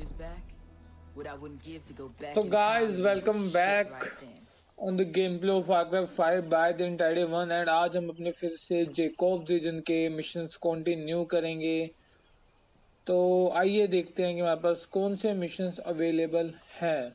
is back, what I wouldn't give to go back So in guys, time welcome shit back right then. on the gameplay of Warcraft 5 by the Entire One and आज हम अपने फिर से Jacob region के missions continue करेंगे। तो आइए देखते हैं कि हमारे पास कौन से मिशंस अवेलेबल हैं।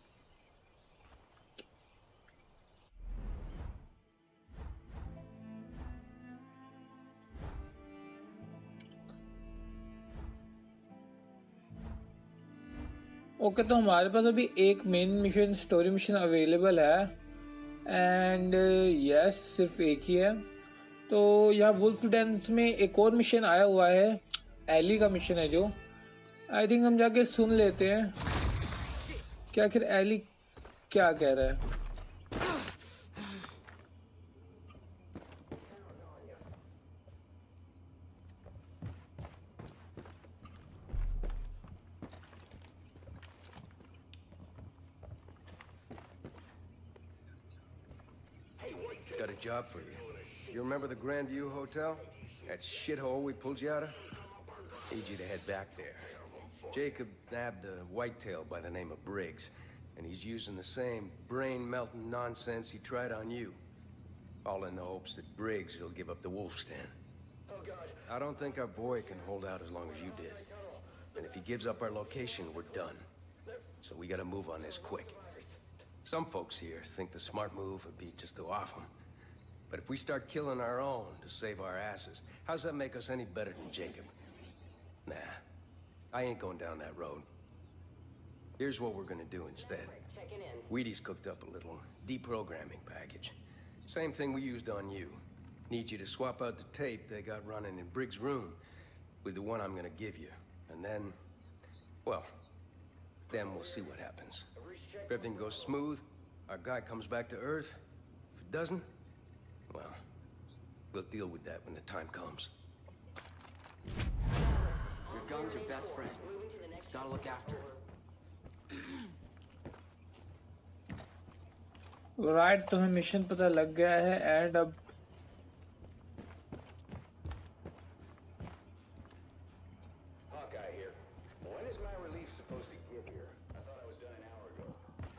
ओके तो हमारे पास अभी एक main mission story mission available है एंड यस सिर्फ एक ही है। तो यहाँ वुल्फ डेंस में एक और मिशन आया हुआ है, एली का मिशन है जो आई थिंक हम जाके सुन लेते हैं कि आखिर एली क्या कह रहा है। Got a job for you. You remember the Grandview Hotel? That shithole we pulled you out of? Need you to head back there. Jacob nabbed a whitetail by the name of Briggs, and he's using the same brain-melting nonsense he tried on you. All in the hopes that Briggs will give up the wolf stand. I don't think our boy can hold out as long as you did. And if he gives up our location, we're done. So we gotta move on this quick. Some folks here think the smart move would be just to off him. But if we start killing our own to save our asses, how's that make us any better than Jacob? Nah, I ain't going down that road. Here's what we're gonna do instead. Wheaties cooked up a little deprogramming package. Same thing we used on you. Need you to swap out the tape they got running in Briggs' room with the one I'm gonna give you. And then, well, then we'll see what happens. If everything goes smooth, our guy comes back to Earth. If it doesn't, well, we'll deal with that when the time comes. Your gun's your best friend. Gotta look after it. Right तुम्हें mission पता लग गया है and अब Hawkeye here. When is my relief supposed to get here? I thought I was done an hour ago.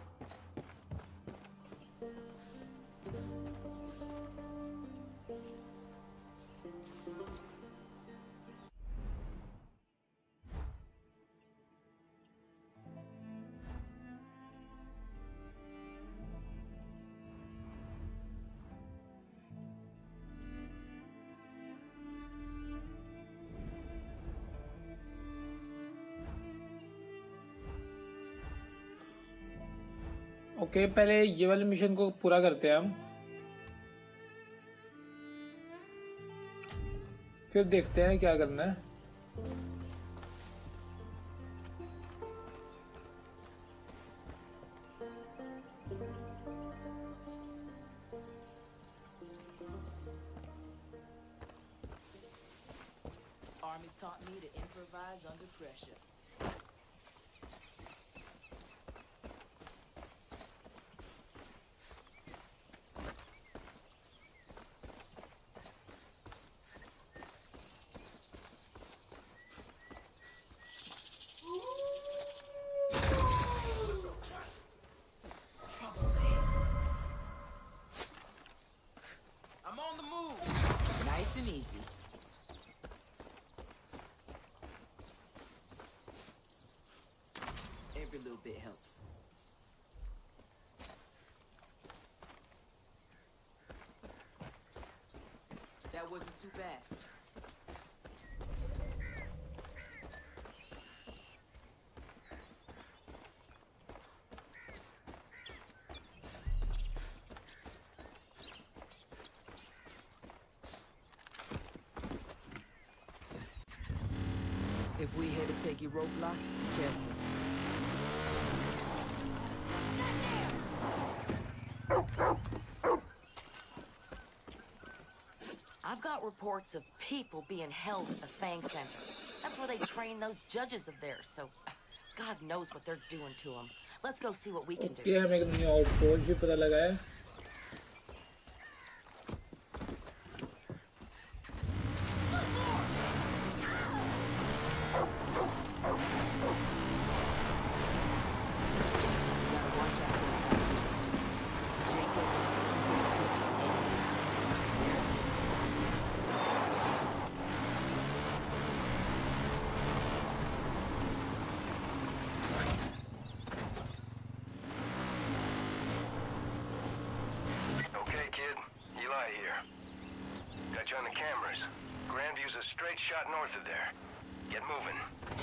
Okay पहले ये वाले mission को पूरा करते हैं हम, फिर देखते हैं क्या करना है। Army taught me to improvise under pressure. I'm on the move. Nice and easy. Every little bit helps. That wasn't too bad. If we hit a peggy roadblock, careful. I've got reports of people being held at the Fang Center. That's where they train those judges of theirs, so God knows what they're doing to them. Let's go see what we can do. Okay हमें एक नई outpost भी पता लगा है। by here. Got you on the cameras. Grandview's a straight shot north of there. Get moving.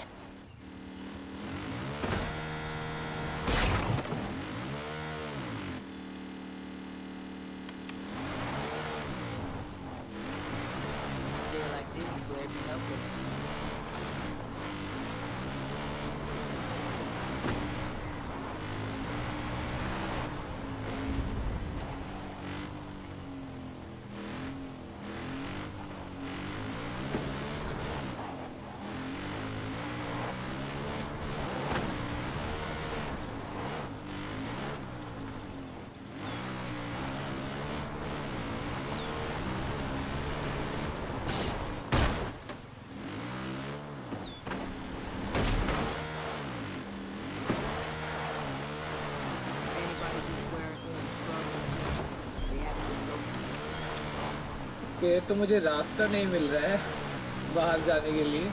A day like this, glad you help us. Okay, तो मुझे रास्ता नहीं मिल रहा है बाहर जाने के लिए।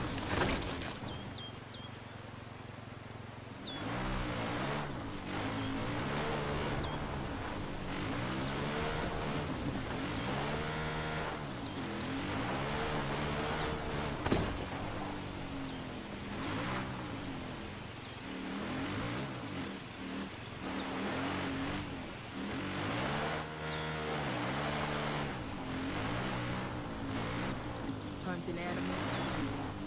Hunting animals is too easy.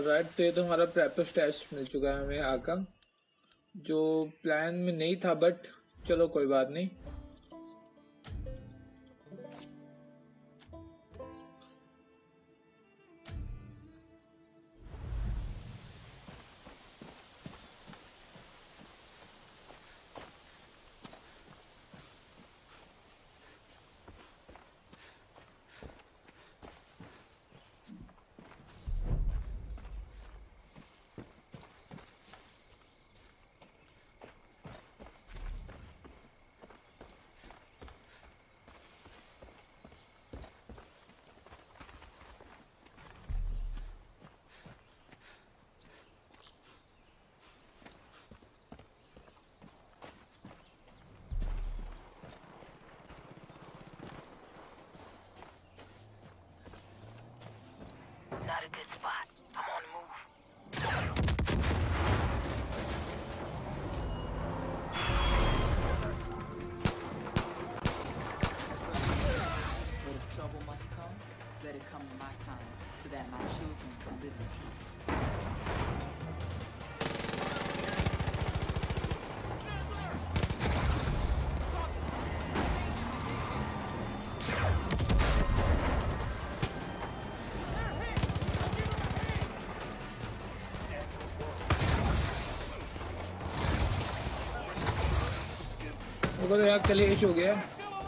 Alright, तो ये तो हमारा प्रेपर टेस्ट मिल चुका है हमें आका, जो प्लान में नहीं था, बट चलो कोई बात नहीं। Not a good spot. I'm on the move. But if trouble must come, let it come in my time, so that my children can live in peace. तो यार कलेश हो गया।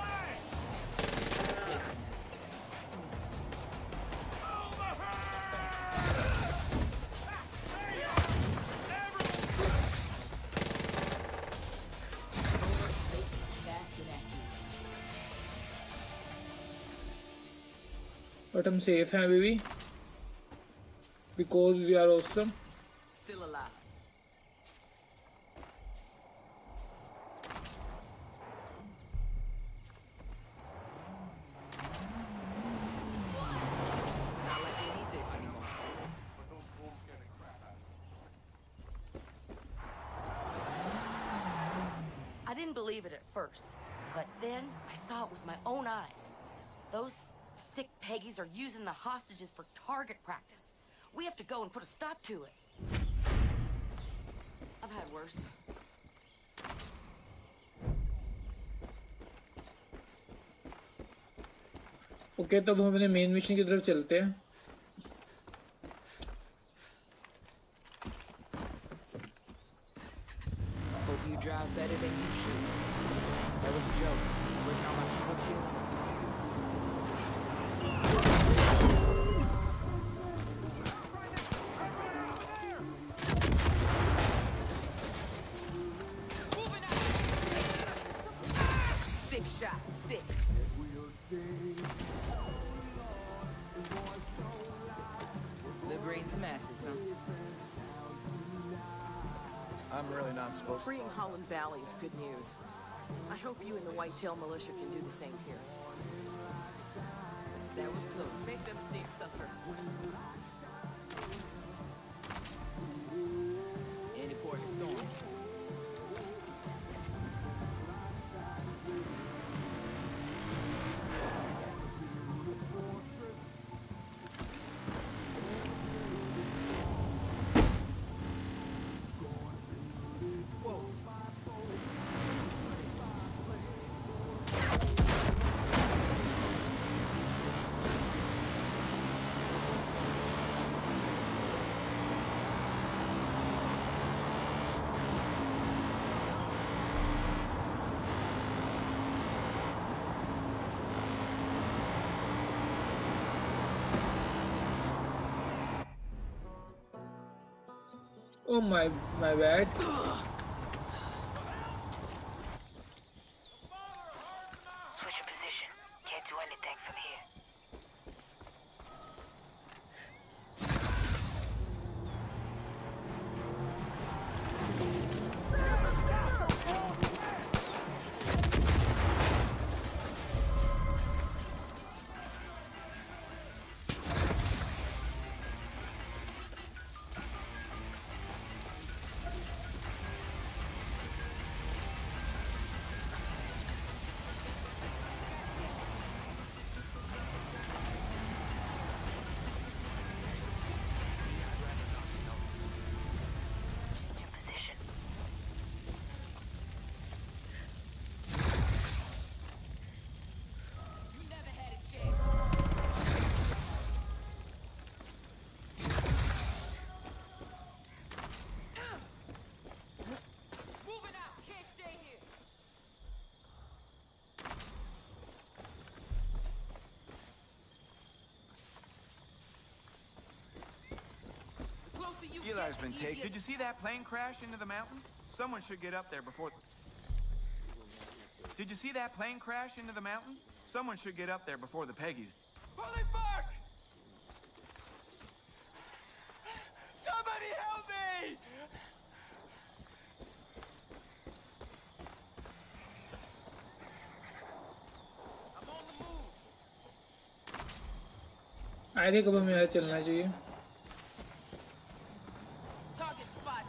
बट हम सेफ हैं अभी भी, because we are awesome. Still alive. Not like they need this anymore. I didn't believe it at first, but then I saw it with my own eyes. Those sick Peggies are using the hostages for target practice. We have to go and put a stop to it. I've had worse. Okay, तो अब हम अपने main mission की तरफ चलते हैं। Hope you drive better than you shoot. That was a joke. Working on my people skills. Sick shot, sick. Liberating some assets, huh? I'm really not supposed to. Freeing Holland Valley is good news. I hope you and the Whitetail Militia can do the same here. That was close. Make them see it suffer. Any port in storm. Oh my bad. Switch your position. Can't do anything from here. Eli's been taken. Did you see that plane crash into the mountain? Someone should get up there before... Did you see that plane crash into the mountain? Someone should get up there before the Peggies. Holy fuck! Somebody help me! I'm on the move. I think अब हमें यहाँ चलना चाहिए. Target spotted.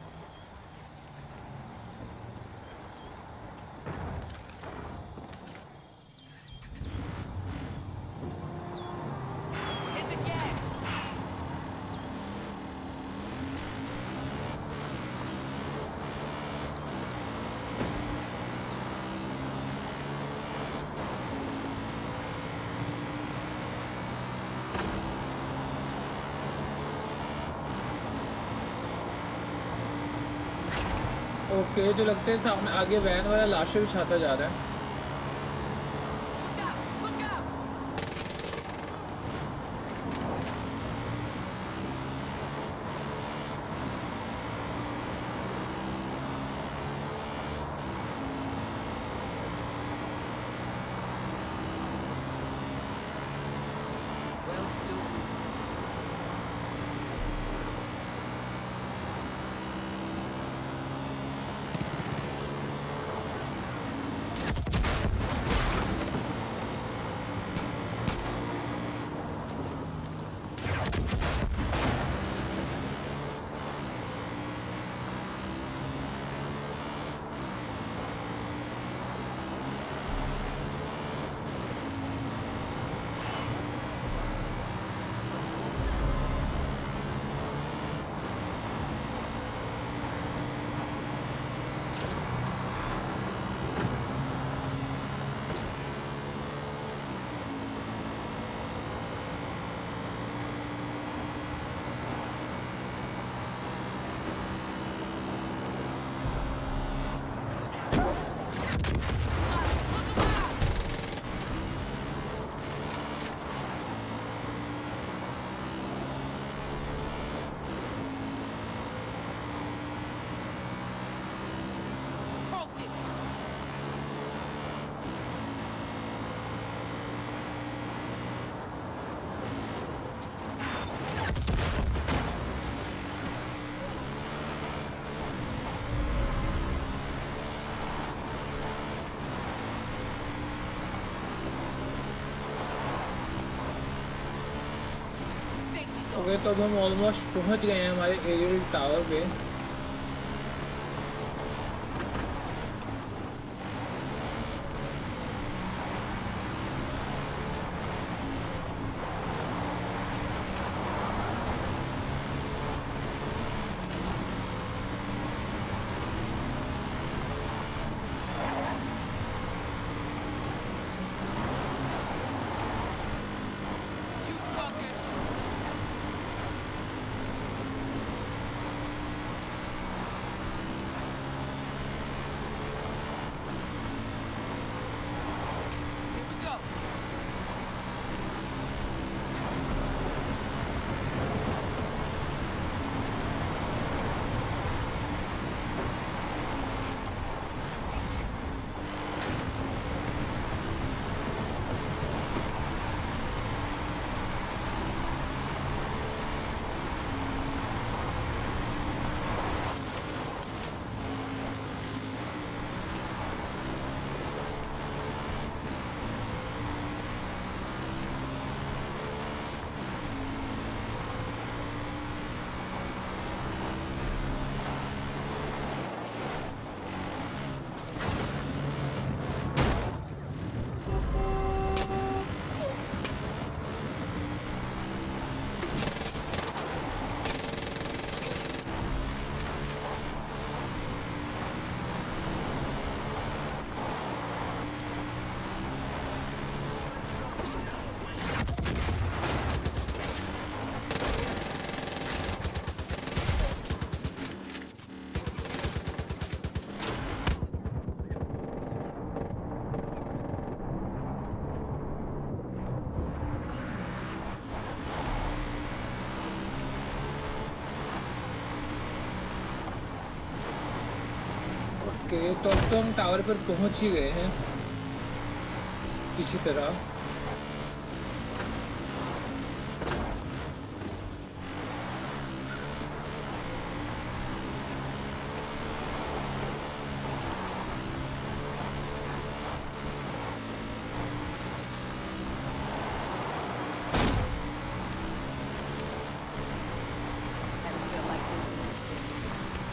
Hit the gas. Okay जो लगता है सामने आगे वैन वाला लाशें बिछाता जा रहा है. Look out! Look out! Well, still. Okay तो अब हम ऑलमोस्ट पहुंच गए हैं हमारे एरियल टावर पे. ओके, तो अब तो हम टावर पर पहुंच ही गए हैं किसी तरह। Haven't felt like this since the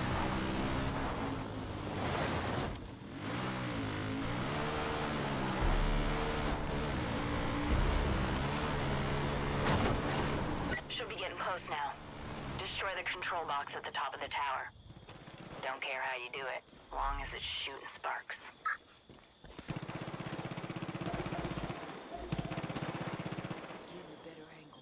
Should be getting close now. Destroy the control box at the top of the tower. Don't care how you do it, long as it's shooting sparks. getting a better angle.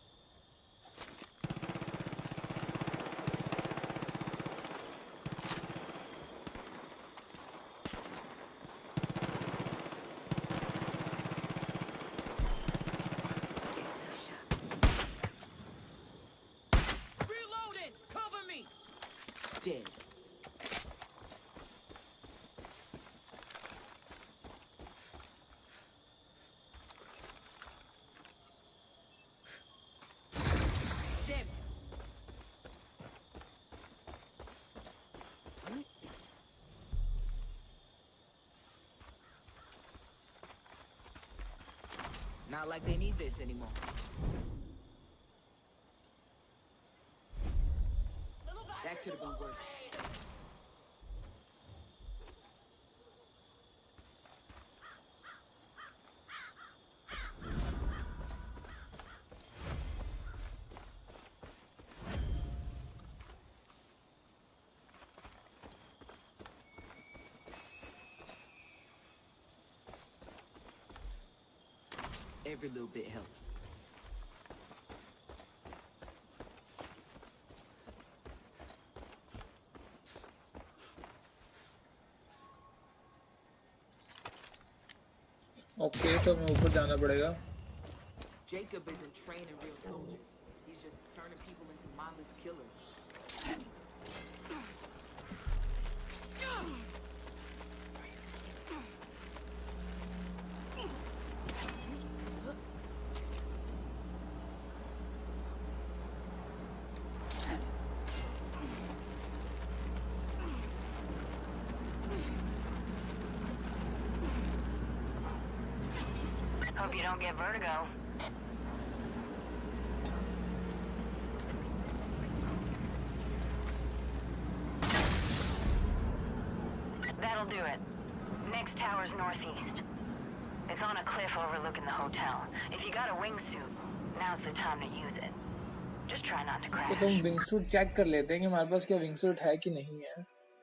Reloading! Cover me! Dead. Damn it! Not like they need this anymore. That could have been worse. Every little bit helps. Okay, तो हमें ऊपर जाना पड़ेगा। Jacob isn't training real soldiers. He's just turning people into mindless killers. Hope you don't get vertigo. That'll do it. Next tower's northeast. It's on a cliff overlooking the hotel. If you got a wingsuit, now's the time to use it. Just try not to crash. तो हम wing suit check कर लेते हैं कि हमारे पास क्या wing suit है कि नहीं है।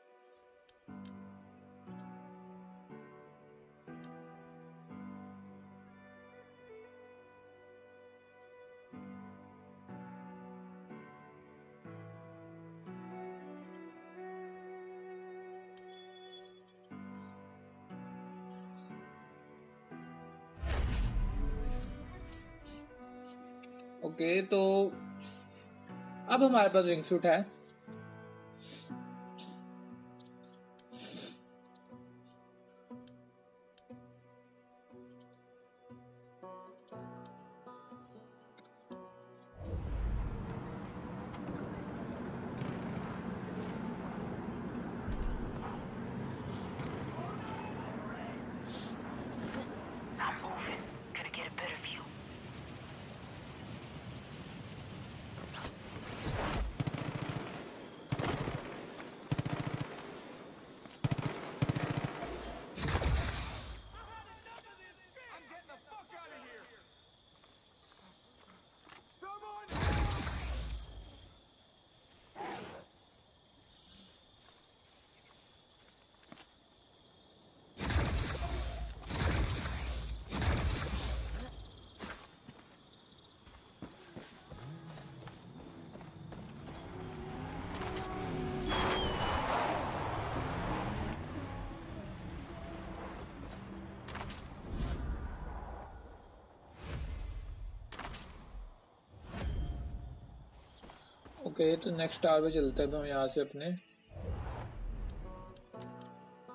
ओके, तो अब हमारे पास विंग सूट है। I'm moving. Gotta get a better view. Okay, तो नेक्स्ट टावर पे चलते हैं हम यहाँ से अपने।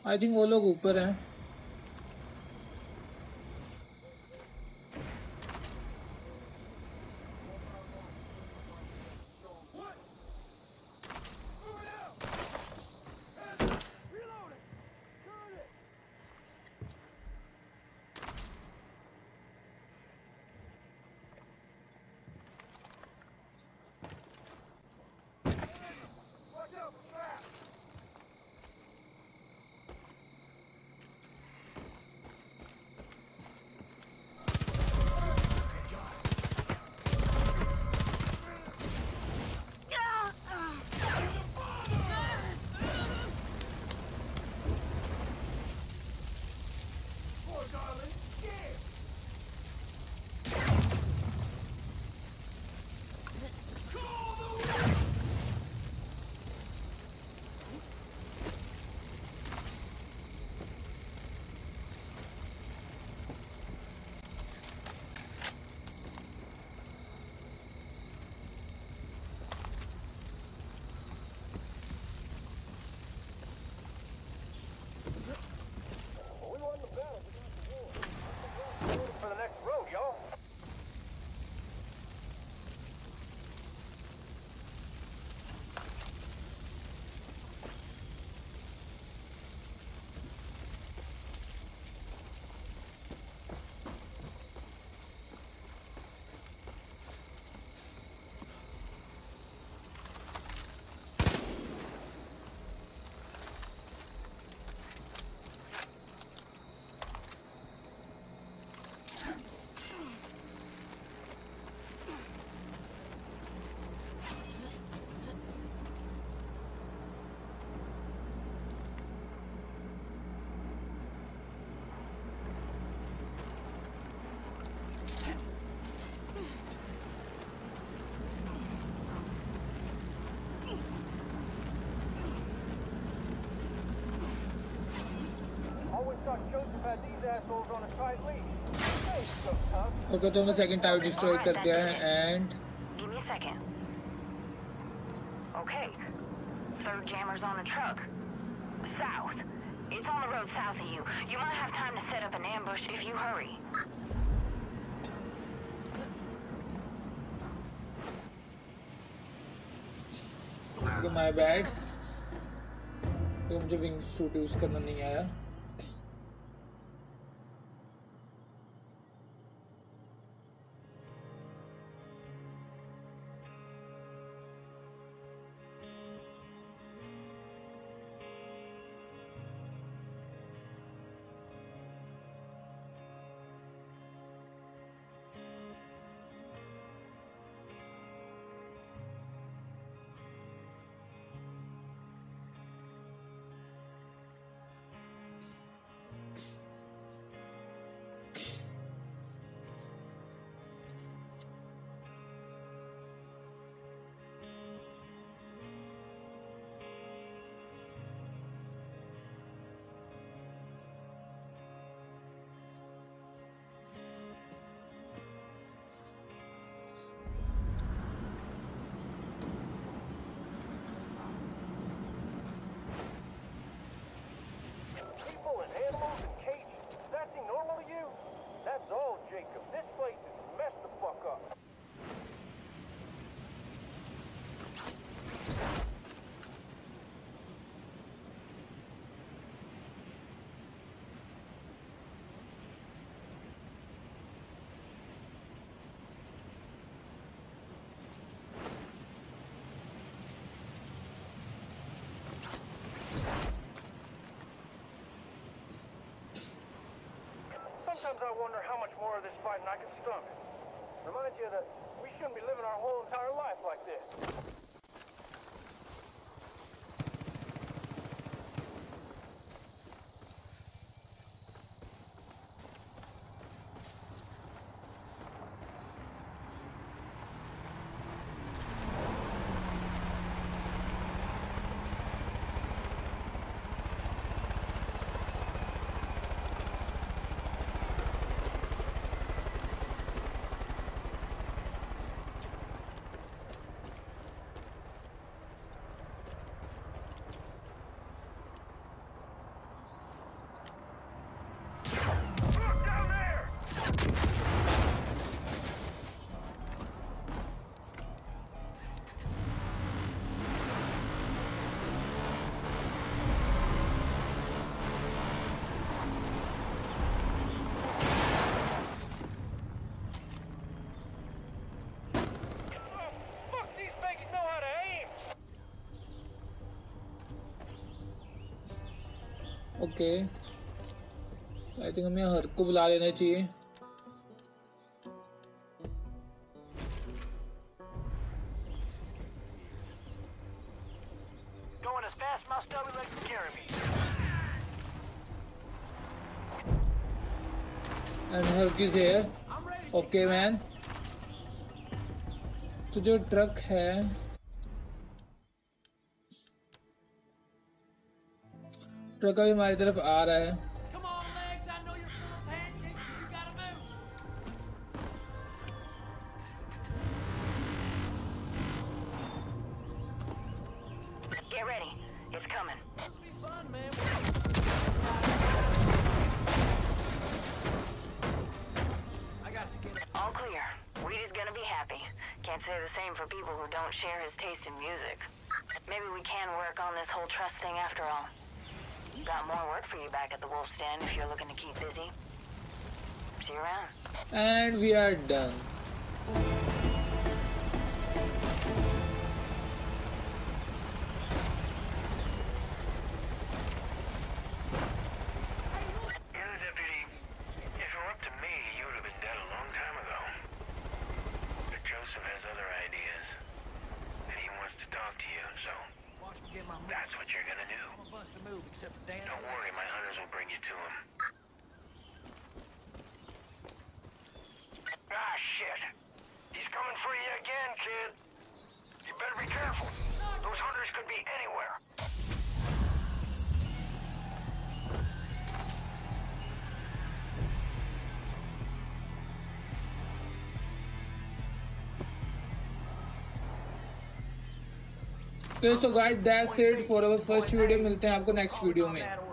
आई थिंक वो लोग ऊपर हैं। For the next road, y'all. Always thought Joseph had these assholes on a tight leash. Hey, so tough. Okay तो हमने सेकंड टावर डिस्ट्रॉय कर दिया है and Give me a second. Okay. Third jammer's on a truck. South. It's on the road south of you. You might have time to set up an ambush if you hurry. My bad, तो मुझे wing suit use करना नहीं आया। People and animals and cages. That seem normal to you? That's all, Jacob. This place is messed the fuck up. Sometimes I wonder how much more of this fighting I can stomach. Reminds you that we shouldn't be living our whole entire life like this. Okay, I think हमें हर को बुला लेना चाहिए। Going as fast as my stomach legs can carry me. And her is here. Okay man, तो जो truck है, truck अभी हमारी तरफ आ रहा है। Come on, legs. I know you're full of pancakes, but you gotta move. Get ready. It's coming. This will be fun, man. I got to get it. All clear. Weed is gonna be happy. Can't say the same for people who don't share his taste in music. Maybe we can work on this whole trust thing after all. Got more work for you back at the Wolf's Den if you're looking to keep busy. See you around. And we are done. You know, Deputy, if it were up to me, you would have been dead a long time ago. But Joseph has other ideas. And he wants to talk to you, so Watch me get my move. that's what you're gonna do. I'm gonna bust a move, except for dance. Don't worry, my hunters will bring you to him. Ah, shit. He's coming for you again, kid. You better be careful. Those hunters could be anywhere. Okay, so guys, that's it for our first video. मिलते हैं आपको next video में।